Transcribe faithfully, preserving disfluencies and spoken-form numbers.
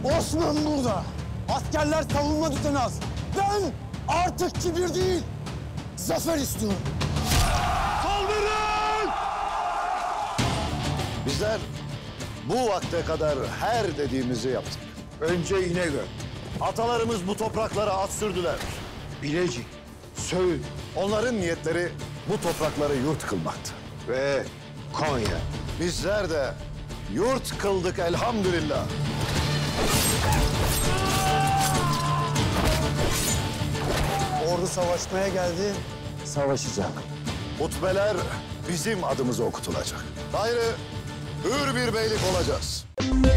Osman burada. Askerler savunma tutanaz. Ben artık kibir değil, zafer istiyorum. Saldırın! Bizler bu vakte kadar her dediğimizi yaptık. Önce İnegöl, Atalarımız bu topraklara at sürdüler. Bilecik, Söğüt Onların niyetleri bu toprakları yurt kılmaktı. ve Konya. Bizler de yurt kıldık elhamdülillah. Ordu savaşmaya geldi, savaşacak. Hutbeler bizim adımıza okutulacak. Gayrı hür bir beylik olacağız.